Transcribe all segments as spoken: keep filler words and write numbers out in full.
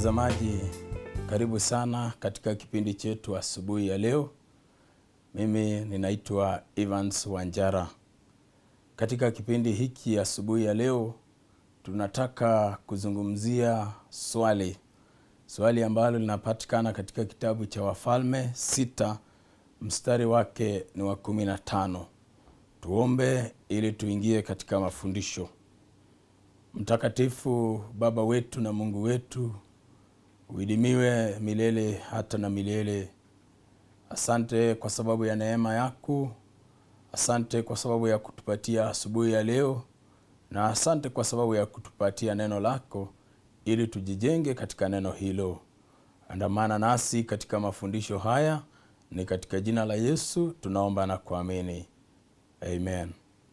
Mtazamaji, karibu sana katika kipindi chetu asubuhi ya leo. Mimi ninaitwa Evans Wanjara. Katika kipindi hiki asubuhi ya leo, tunataka kuzungumzia swali. Swali ambalo linapatikana katika kitabu cha Wafalme sita, mstari wake ni wa kumi na tano. Tuombe ili tuingie katika mafundisho. Mtakatifu Baba wetu na Mungu wetu, uidimiwe milele hata na milele. Asante kwa sababu ya neema yako. Asante kwa sababu ya kutupatia asubuhi ya leo. Na asante kwa sababu ya kutupatia neno lako ili tujijenge katika neno hilo. Andamana nasi katika mafundisho haya, ni katika jina la Yesu tunaomba na kuamini. Amen.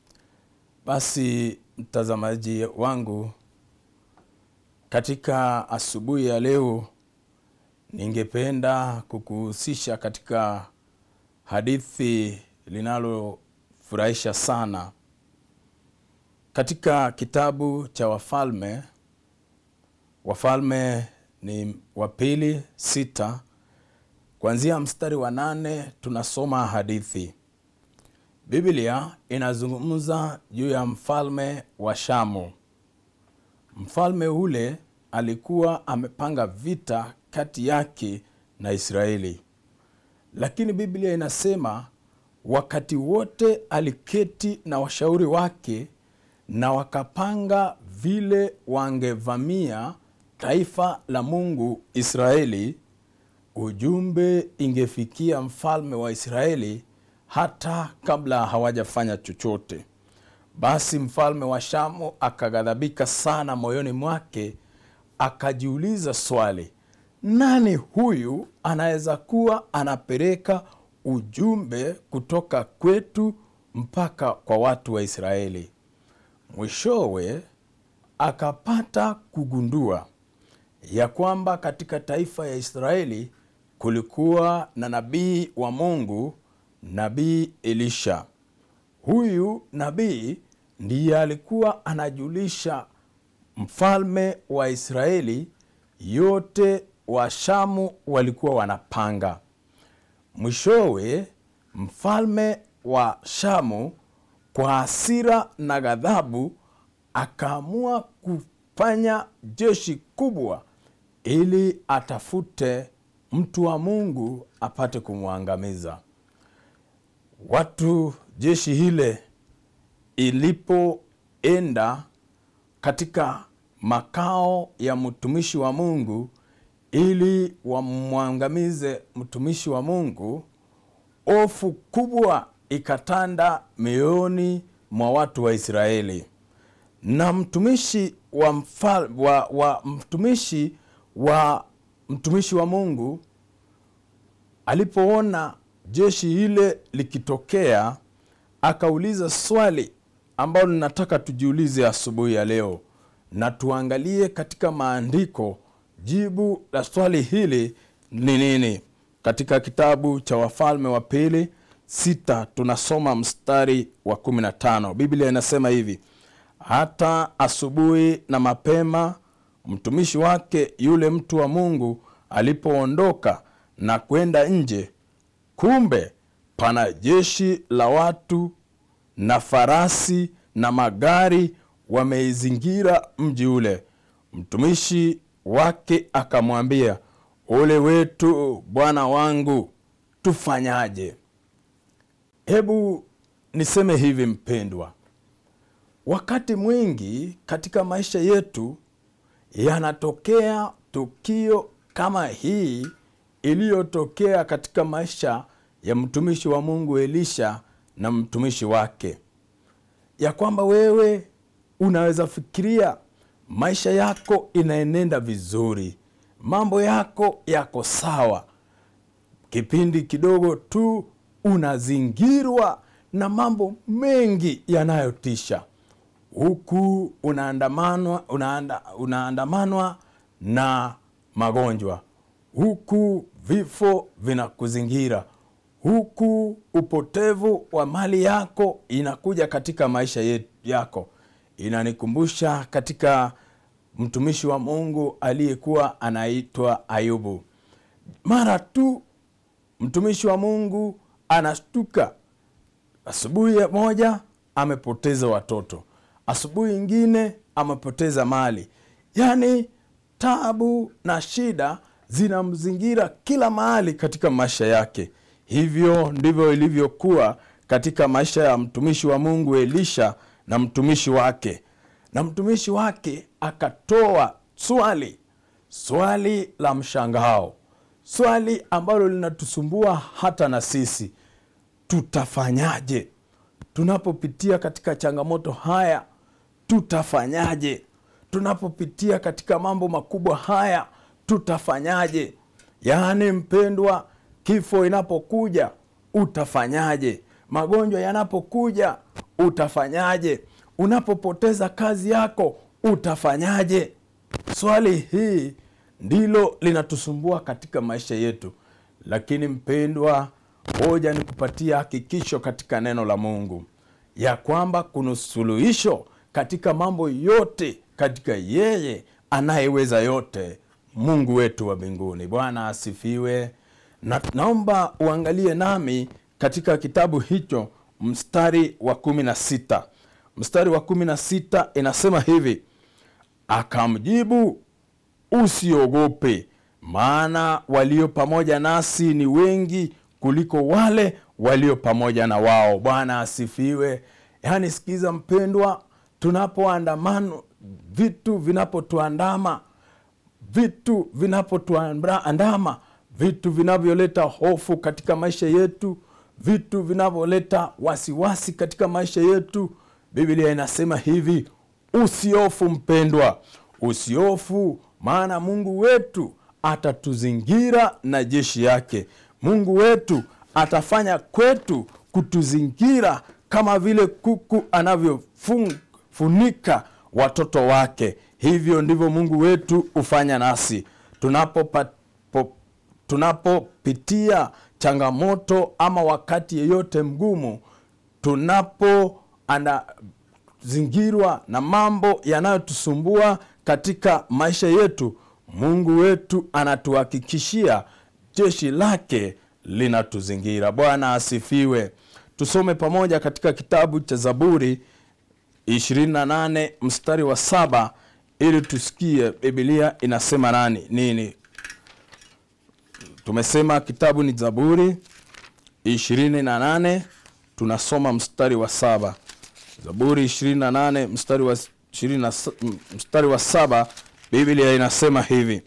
Basi mtazamaji wangu, katika asubuhi ya leo ningependa kukuhusisha katika hadithi linalofurahisha sana. Katika kitabu cha Wafalme, Wafalme ni wa pili sita, kuanzia mstari wa nane tunasoma hadithi. Biblia inazungumza juu ya mfalme wa Shamu. Mfalme ule alikuwa amepanga vita kati yake na Israeli. Lakini Biblia inasema wakati wote aliketi na washauri wake na wakapanga vile wangevamia taifa la Mungu Israeli, ujumbe ingefikia mfalme wa Israeli hata kabla hawajafanya chochote. Basi mfalme wa Shamu akaghadhabika sana moyoni mwake, akajiuliza swali, nani huyu anaweza kuwa anapeleka ujumbe kutoka kwetu mpaka kwa watu wa Israeli? Mwishowe akapata kugundua ya kwamba katika taifa ya Israeli kulikuwa na nabii wa Mungu, Nabii Elisha. Huyu nabii ndiye alikuwa anajulisha mfalme wa Israeli yote wa Shamu walikuwa wanapanga. Mwishowe mfalme wa Shamu kwa hasira na ghadhabu akaamua kufanya jeshi kubwa ili atafute mtu wa Mungu apate kumwangamiza. Watu jeshi hile ilipoenda katika makao ya mtumishi wa Mungu ili wamwangamize mtumishi wa Mungu, hofu kubwa ikatanda mioyoni mwa watu wa Israeli. Na mtumishi wa mfal, wa, wa mtumishi wa mtumishi wa Mungu alipoona jeshi hile likitokea, akauliza swali ambalo nataka tujiulize asubuhi ya leo, na tuangalie katika maandiko jibu la swali hili ni nini. Katika kitabu cha Wafalme wa pili sita tunasoma mstari wa kumi na tano. Biblia inasema hivi: hata asubuhi na mapema mtumishi wake yule mtu wa Mungu alipoondoka na kwenda nje, kumbe pana jeshi la watu na farasi na magari wameizingira mji ule. Mtumishi wake akamwambia, ole wetu bwana wangu, tufanyaje? Hebu niseme hivi mpendwa, wakati mwingi katika maisha yetu yanatokea tukio kama hii iliyotokea katika maisha ya mtumishi wa Mungu Elisha na mtumishi wake, ya kwamba wewe unaweza fikiria maisha yako inaenenda vizuri, mambo yako yako sawa, kipindi kidogo tu unazingirwa na mambo mengi yanayotisha, huku unaandamanwa unaanda, unaandamanwa na magonjwa, huku vifo vinakuzingira, huku upotevu wa mali yako inakuja katika maisha yako. Inanikumbusha katika mtumishi wa Mungu aliyekuwa anaitwa Ayubu. Mara tu mtumishi wa Mungu anashtuka, asubuhi moja amepoteza watoto, asubuhi nyingine amepoteza mali. Yaani taabu na shida zinamzingira kila mahali katika maisha yake. Hivyo ndivyo ilivyokuwa katika maisha ya mtumishi wa Mungu Elisha na mtumishi wake. Na mtumishi wake akatoa swali, swali la mshangao, swali ambalo linatusumbua hata na sisi. Tutafanyaje? Tunapopitia katika changamoto haya, tutafanyaje? Tunapopitia katika mambo makubwa haya, tutafanyaje? Yaani mpendwa, kifo inapokuja, utafanyaje? Magonjwa yanapokuja, utafanyaje? Unapopoteza kazi yako, utafanyaje? Swali hii ndilo linatusumbua katika maisha yetu. Lakini mpendwa, hoja ni kupatia hakikisho katika neno la Mungu ya kwamba kuna suluhisho katika mambo yote katika yeye anayeweza yote, Mungu wetu wa mbinguni. Bwana asifiwe. Na naomba uangalie nami katika kitabu hicho mstari wa kumi na sita. Mstari wa kumi na sita inasema hivi: akamjibu, usiogope, maana walio pamoja nasi ni wengi kuliko wale walio pamoja na wao. Bwana asifiwe. Yaani sikiza mpendwa, tunapoandamana, vitu vinapotuandama, vitu vinapotuandama, vitu vinavyoleta hofu katika maisha yetu, vitu vinavyoleta wasiwasi katika maisha yetu, Biblia inasema hivi: usiofu mpendwa, usiofu, maana Mungu wetu atatuzingira na jeshi yake. Mungu wetu atafanya kwetu kutuzingira kama vile kuku anavyofunika watoto wake. Hivyo ndivyo Mungu wetu ufanya nasi. Tunapo tunapopitia changamoto ama wakati yeyote mgumu, tunapo anazingirwa na mambo yanayotusumbua katika maisha yetu, Mungu wetu anatuhakikishia jeshi lake linatuzingira. Bwana asifiwe. Tusome pamoja katika kitabu cha Zaburi ishirini na nane mstari wa saba ili tusikie Biblia inasema nani nini. Tumesema kitabu ni Zaburi ishirini na nane, tunasoma mstari wa saba. Zaburi ishirini na nane mstari wa ishirini mstari wa saba, Biblia inasema hivi: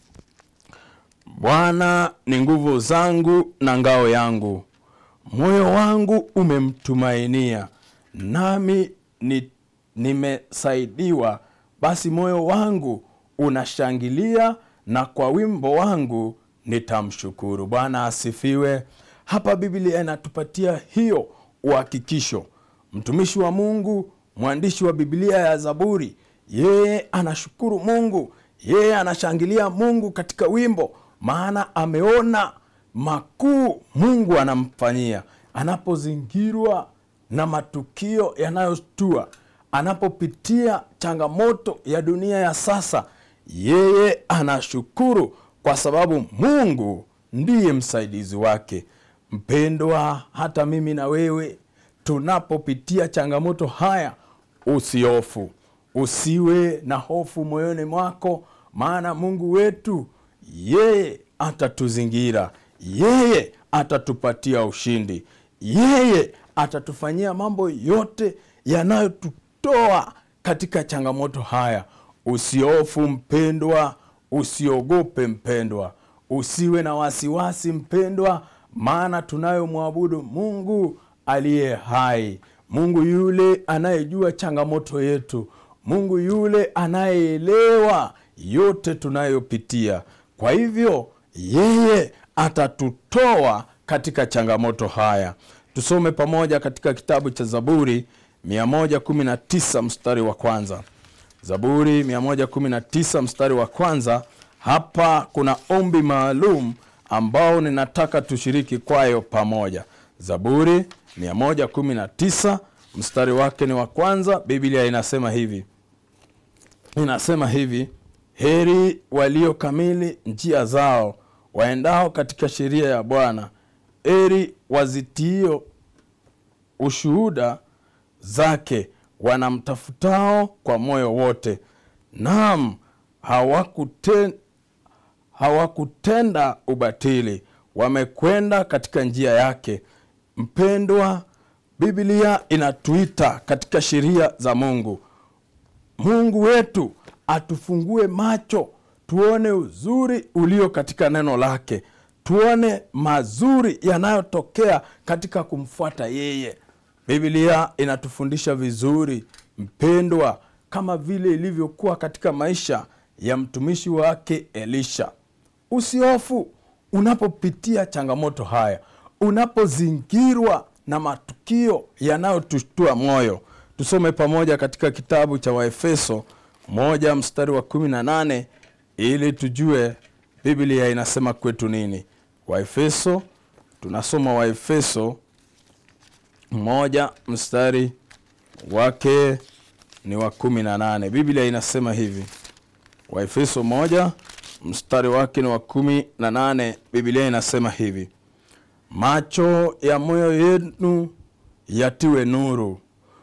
Bwana ni nguvu zangu na ngao yangu, moyo wangu umemtumainia, nami ni, nimesaidiwa. Basi moyo wangu unashangilia, na kwa wimbo wangu nitamshukuru. Bwana asifiwe. Hapa Biblia inatupatia hiyo uhakikisho. Mtumishi wa Mungu, mwandishi wa Biblia ya Zaburi, yeye anashukuru Mungu, yeye anashangilia Mungu katika wimbo, maana ameona makuu Mungu anamfanyia. Anapozingirwa na matukio yanayostua, anapopitia changamoto ya dunia ya sasa, yeye anashukuru kwa sababu Mungu ndiye msaidizi wake. Mpendwa, hata mimi na wewe tunapopitia changamoto haya, usiofu, usiwe na hofu moyoni mwako, maana Mungu wetu yeye atatuzingira, yeye atatupatia ushindi, yeye atatufanyia mambo yote yanayotutoa katika changamoto haya. Usiofu mpendwa, usiogope mpendwa, usiwe na wasiwasi mpendwa, maana tunayomwabudu Mungu aliye hai, Mungu yule anayejua changamoto yetu, Mungu yule anayeelewa yote tunayopitia. Kwa hivyo yeye atatutoa katika changamoto haya. Tusome pamoja katika kitabu cha Zaburi mia moja kumi na tisa mstari wa kwanza. Zaburi mia moja kumi na tisa mstari wa kwanza. Hapa kuna ombi maalum ambao ninataka tushiriki kwayo pamoja. Zaburi mia moja kumi na tisa mstari wake ni wa kwanza. Biblia inasema hivi: inasema hivi: heri walio kamili njia zao, waendao katika sheria ya Bwana. Heri wazitio ushuhuda zake, wanamtafutao kwa moyo wote. Naam, hawakutenda hawakutenda ubatili, wamekwenda katika njia yake. Mpendwa, Biblia inatuita katika sheria za Mungu. Mungu wetu atufungue macho, tuone uzuri ulio katika neno lake, tuone mazuri yanayotokea katika kumfuata yeye. Biblia inatufundisha vizuri, mpendwa, kama vile ilivyokuwa katika maisha ya mtumishi wake Elisha. Usihofu unapopitia changamoto haya, unapozingirwa na matukio yanayotushtua moyo. Tusome pamoja katika kitabu cha Waefeso moja mstari wa kumi na nane ili tujue Biblia inasema kwetu nini. Waefeso, tunasoma Waefeso moja mstari wake ni wa kumi na nane. Biblia inasema hivi. Waefeso moja mstari wake ni wa kumi na nane. Biblia inasema hivi: macho ya moyo yenu yatiwe nuru,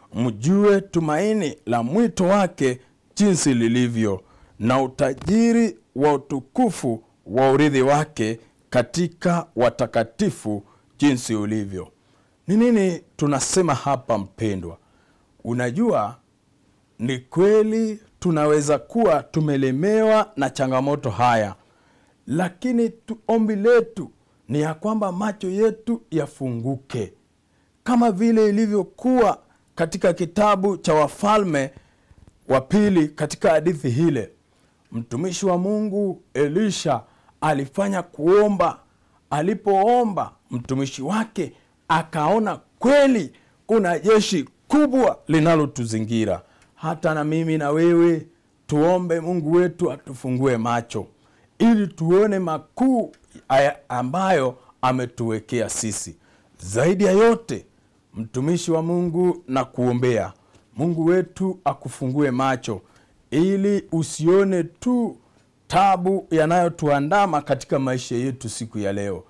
mjue tumaini la mwito wake jinsi lilivyo, na utajiri wa utukufu wa urithi wake katika watakatifu jinsi ulivyo. Ni nini tunasema hapa, mpendwa? Unajua, ni kweli tunaweza kuwa tumelemewa na changamoto haya, lakini ombi letu ni ya kwamba macho yetu yafunguke, kama vile ilivyokuwa katika kitabu cha Wafalme wa Pili. Katika hadithi hile, mtumishi wa Mungu Elisha alifanya kuomba. Alipoomba, mtumishi wake akaona kweli kuna jeshi kubwa linalotuzingira. Hata na mimi na wewe tuombe Mungu wetu atufungue macho, ili tuone makuu ambayo ametuwekea sisi. Zaidi ya yote, mtumishi wa Mungu, na kuombea Mungu wetu akufungue macho, ili usione tu tabu yanayotuandama katika maisha yetu siku ya leo,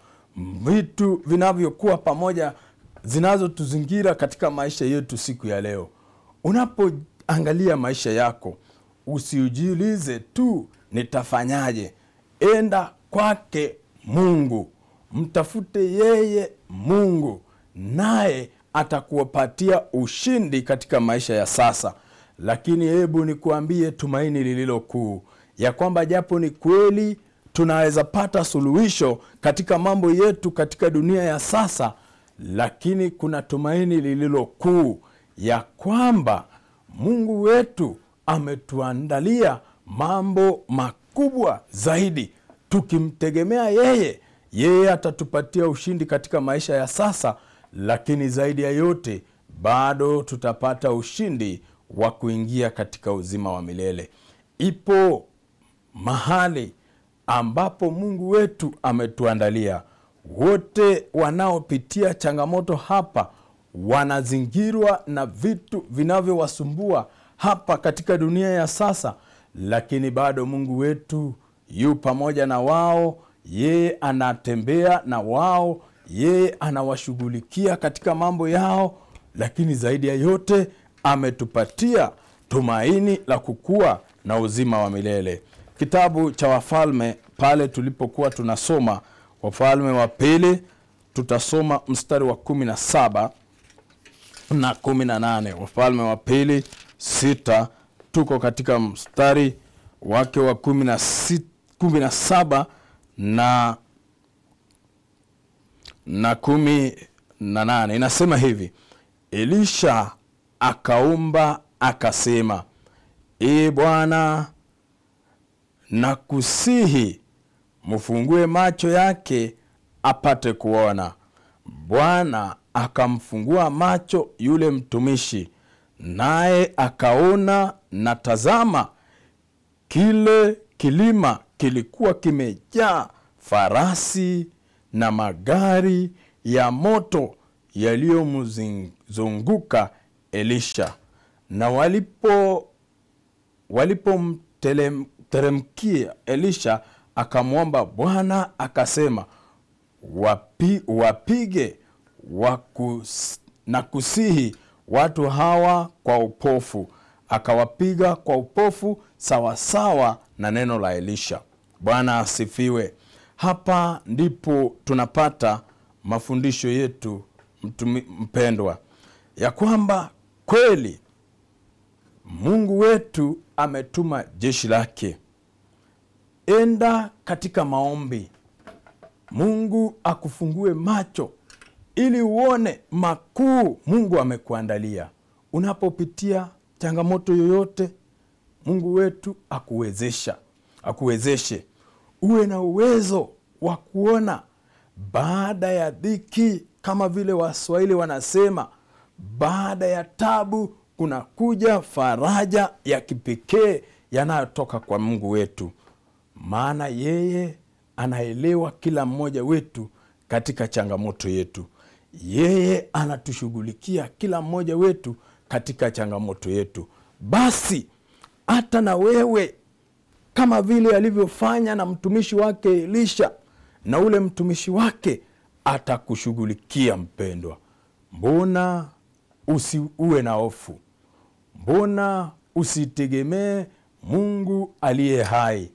vitu vinavyokuwa pamoja zinazotuzingira katika maisha yetu siku ya leo. Unapoangalia maisha yako, usijiulize tu nitafanyaje. Enda kwake Mungu, mtafute yeye Mungu, naye atakupatia ushindi katika maisha ya sasa. Lakini hebu nikuambie tumaini lililo kuu, ya kwamba japo ni kweli tunaweza pata suluhisho katika mambo yetu katika dunia ya sasa, lakini kuna tumaini lililo kuu, ya kwamba Mungu wetu ametuandalia mambo makubwa zaidi. Tukimtegemea yeye, yeye atatupatia ushindi katika maisha ya sasa, lakini zaidi ya yote bado tutapata ushindi wa kuingia katika uzima wa milele. Ipo mahali ambapo Mungu wetu ametuandalia. Wote wanaopitia changamoto hapa wanazingirwa na vitu vinavyowasumbua hapa katika dunia ya sasa, lakini bado Mungu wetu yu pamoja na wao. Yeye anatembea na wao, yeye anawashughulikia katika mambo yao, lakini zaidi ya yote ametupatia tumaini la kukua na uzima wa milele. Kitabu cha Wafalme, pale tulipokuwa tunasoma Wafalme wa Pili, tutasoma mstari wa kumi na saba na kumi na nane. Wafalme wa Pili sita, tuko katika mstari wake wa kumi na saba na na kumi na nane. Inasema hivi: Elisha akaomba akasema, Ee Bwana, nakusihi mfungue macho yake apate kuona. Bwana akamfungua macho yule mtumishi, naye akaona, na tazama, kile kilima kilikuwa kimejaa farasi na magari ya moto yaliyomzunguka Elisha. Na walipo walipomteremkia Elisha akamwomba Bwana akasema, Wapi, wapige wakus, na kusihi watu hawa kwa upofu. Akawapiga kwa upofu sawa sawa na neno la Elisha. Bwana asifiwe. Hapa ndipo tunapata mafundisho yetu mtumi, mpendwa, ya kwamba kweli Mungu wetu ametuma jeshi lake. Enda katika maombi, Mungu akufungue macho ili uone makuu Mungu amekuandalia. Unapopitia changamoto yoyote, Mungu wetu akuwezesha, akuwezeshe uwe na uwezo wa kuona baada ya dhiki, kama vile Waswahili wanasema, baada ya tabu kuna kuja faraja ya kipekee yanayotoka kwa Mungu wetu. Maana yeye anaelewa kila mmoja wetu katika changamoto yetu. Yeye anatushughulikia kila mmoja wetu katika changamoto yetu. Basi hata na wewe, kama vile alivyofanya na mtumishi wake Elisha, na ule mtumishi wake atakushughulikia mpendwa. Mbona usiwe na hofu? Mbona usitegemee Mungu aliye hai?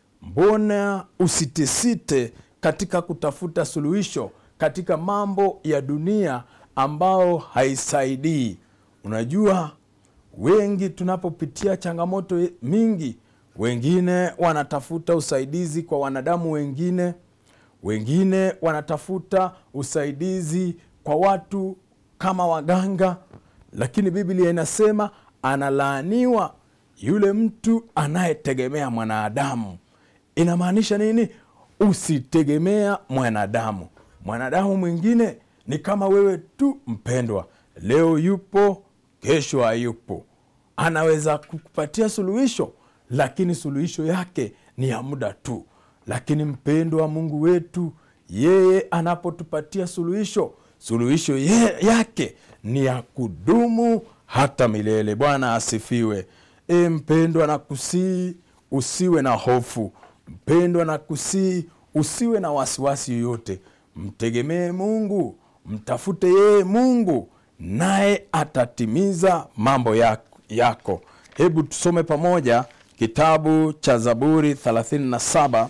Mbona usitesite katika kutafuta suluhisho katika mambo ya dunia ambao haisaidii? Unajua, wengi tunapopitia changamoto mingi, wengine wanatafuta usaidizi kwa wanadamu wengine, wengine wanatafuta usaidizi kwa watu kama waganga, lakini Biblia inasema analaaniwa yule mtu anayetegemea mwanadamu. Inamaanisha nini? Usitegemea mwanadamu. Mwanadamu mwingine ni kama wewe tu mpendwa. Leo yupo, kesho hayupo. Anaweza kukupatia suluhisho, lakini suluhisho yake ni ya muda tu. Lakini mpendwa, Mungu wetu, yeye anapotupatia suluhisho, suluhisho ye, yake ni ya kudumu hata milele. Bwana asifiwe. E mpendwa, nakusihi usiwe na hofu. Mpendwa, nakusihi usiwe na wasiwasi yoyote. Mtegemee Mungu, mtafute yeye Mungu, naye atatimiza mambo yako. Hebu tusome pamoja kitabu cha Zaburi thelathini na saba,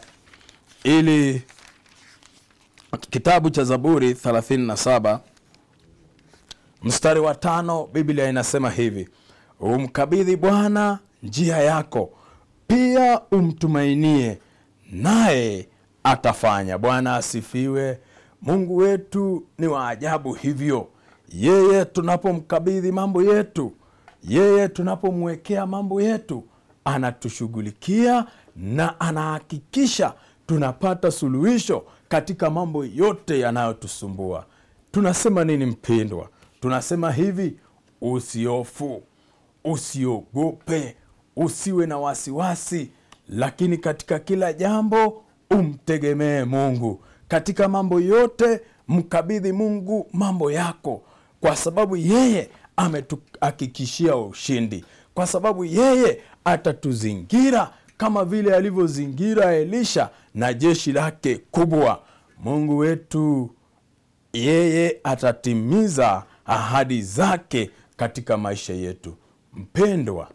ili kitabu cha Zaburi thelathini na saba mstari wa tano. Biblia inasema hivi: umkabidhi Bwana njia yako, pia umtumainie, naye atafanya. Bwana asifiwe. Mungu wetu ni wa ajabu hivyo. Yeye tunapomkabidhi mambo yetu, yeye tunapomwekea mambo yetu, anatushughulikia na anahakikisha tunapata suluhisho katika mambo yote yanayotusumbua. Tunasema nini mpendwa? Tunasema hivi: usihofu, usiogope, usiwe na wasiwasi, lakini katika kila jambo umtegemee Mungu. Katika mambo yote mkabidhi Mungu mambo yako, kwa sababu yeye ametuhakikishia ushindi, kwa sababu yeye atatuzingira kama vile alivyozingira Elisha na jeshi lake kubwa. Mungu wetu, yeye atatimiza ahadi zake katika maisha yetu. Mpendwa,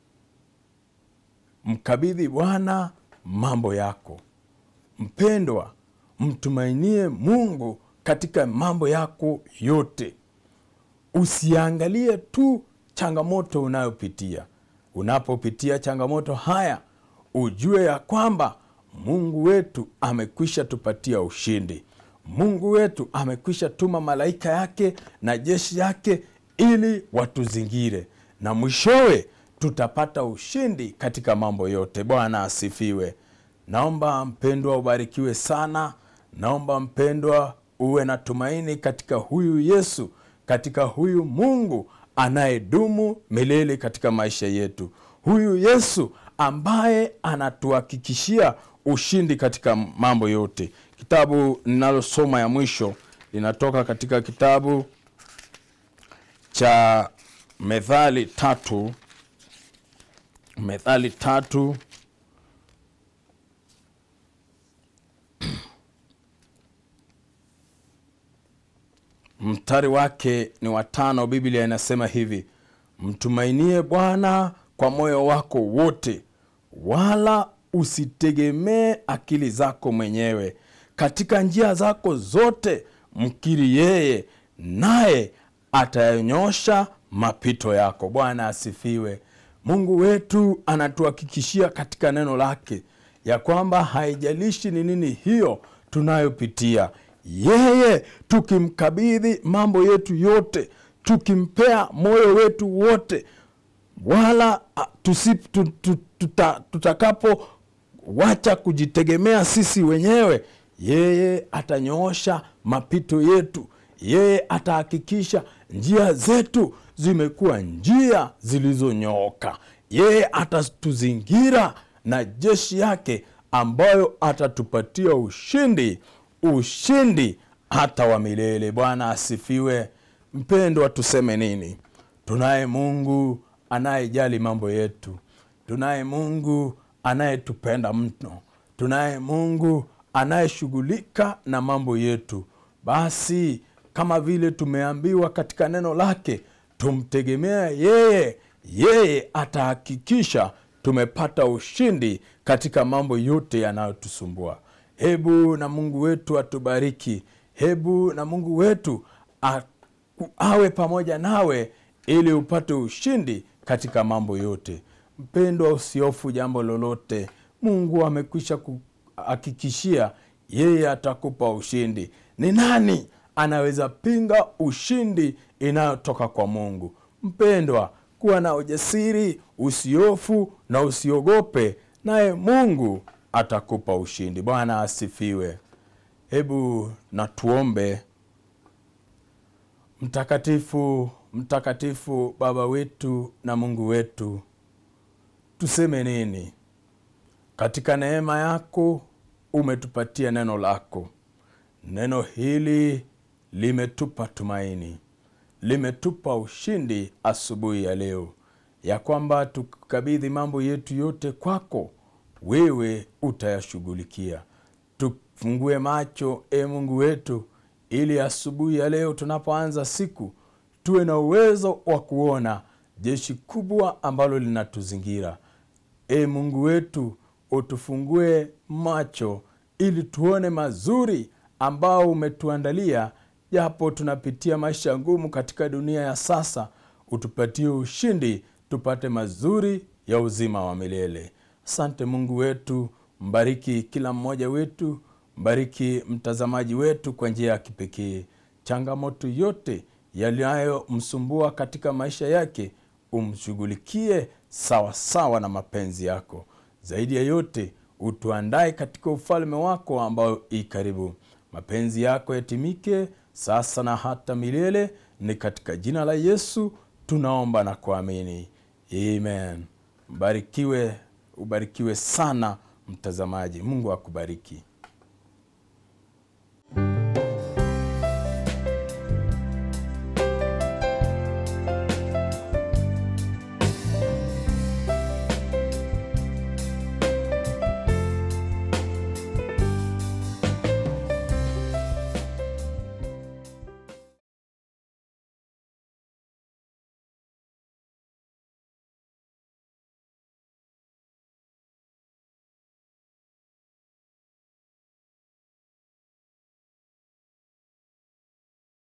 mkabidhi Bwana mambo yako. Mpendwa, mtumainie Mungu katika mambo yako yote. Usiangalie tu changamoto unayopitia. Unapopitia changamoto haya, ujue ya kwamba Mungu wetu amekwisha tupatia ushindi. Mungu wetu amekwisha tuma malaika yake na jeshi yake ili watuzingire, na mwishowe tutapata ushindi katika mambo yote. Bwana asifiwe. Naomba mpendwa ubarikiwe sana. Naomba mpendwa uwe na tumaini katika huyu Yesu, katika huyu Mungu anayedumu milele katika maisha yetu. Huyu Yesu ambaye anatuhakikishia ushindi katika mambo yote. Kitabu ninalosoma ya mwisho linatoka katika kitabu cha Methali tatu Methali tatu mstari wake ni watano. Biblia inasema hivi: mtumainie Bwana kwa moyo wako wote, wala usitegemee akili zako mwenyewe. Katika njia zako zote mkiri yeye, naye atayanyosha mapito yako. Bwana asifiwe. Mungu wetu anatuhakikishia katika neno lake ya kwamba haijalishi ni nini hiyo tunayopitia, yeye tukimkabidhi mambo yetu yote, tukimpea moyo wetu wote, wala tusip, tut, tut, tuta, tutakapo wacha kujitegemea sisi wenyewe, yeye atanyoosha mapito yetu. Yeye atahakikisha njia zetu zimekuwa njia zilizonyooka. Yeye atatuzingira na jeshi yake ambayo atatupatia ushindi, ushindi hata wa milele. Bwana asifiwe. Mpendwa, tuseme nini? Tunaye Mungu anayejali mambo yetu. Tunaye Mungu anayetupenda mno. Tunaye Mungu anayeshughulika na mambo yetu. Basi kama vile tumeambiwa katika neno lake, tumtegemea yeye. Yeye atahakikisha tumepata ushindi katika mambo yote yanayotusumbua. Hebu na Mungu wetu atubariki. Hebu na Mungu wetu awe pamoja nawe ili upate ushindi katika mambo yote. Mpendwa, usihofu jambo lolote. Mungu amekwisha kuhakikishia yeye atakupa ushindi. Ni nani anaweza pinga ushindi inayotoka kwa Mungu? Mpendwa, kuwa na ujasiri, usihofu na usiogope, naye Mungu atakupa ushindi. Bwana asifiwe. Hebu na tuombe. Mtakatifu, mtakatifu Baba wetu na Mungu wetu, tuseme nini? Katika neema yako umetupatia neno lako. Neno hili limetupa tumaini, limetupa ushindi asubuhi ya leo, ya kwamba tukabidhi mambo yetu yote kwako, wewe utayashughulikia. Tufungue macho, e Mungu wetu, ili asubuhi ya leo tunapoanza siku tuwe na uwezo wa kuona jeshi kubwa ambalo linatuzingira. E Mungu wetu, utufungue macho ili tuone mazuri ambao umetuandalia, japo tunapitia maisha ngumu katika dunia ya sasa. Utupatie ushindi, tupate mazuri ya uzima wa milele. Asante Mungu wetu. Mbariki kila mmoja wetu, mbariki mtazamaji wetu kwa njia ya kipekee. Changamoto yote yaliyo msumbua katika maisha yake umshughulikie sawa sawa na mapenzi yako. Zaidi ya yote, utuandae katika ufalme wako ambao i karibu. Mapenzi yako yatimike sasa na hata milele. Ni katika jina la Yesu tunaomba na kuamini. Amen. Mbarikiwe, ubarikiwe sana mtazamaji. Mungu akubariki.